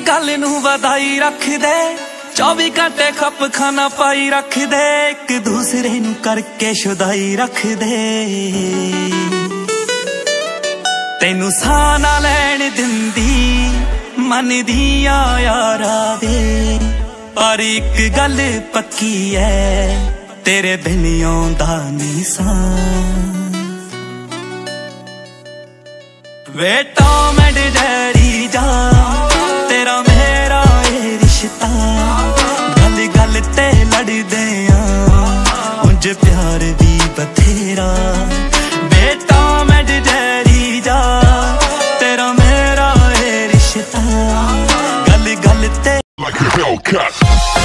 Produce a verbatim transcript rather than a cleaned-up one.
गल नू वधाई रख दे, चौबी घंटे खप खाना पाई रख दे, एक दूसरे नू करके शुदाई रख दे। तेनू सा ना लैन दिंदी मन दिया यारा दे, पर एक गल पक्की है तेरे बिन आउंदा नी सा। वे टॉम एंड जेरी जा तेरा मेरा ये रिश्ता, गल गल ते लड़दे आ उंज प्यार भी बथेरा। वे टॉम एंड जेरी जा तेरा मेरा ये रिश्ता, गल गल ते like a Hellcat।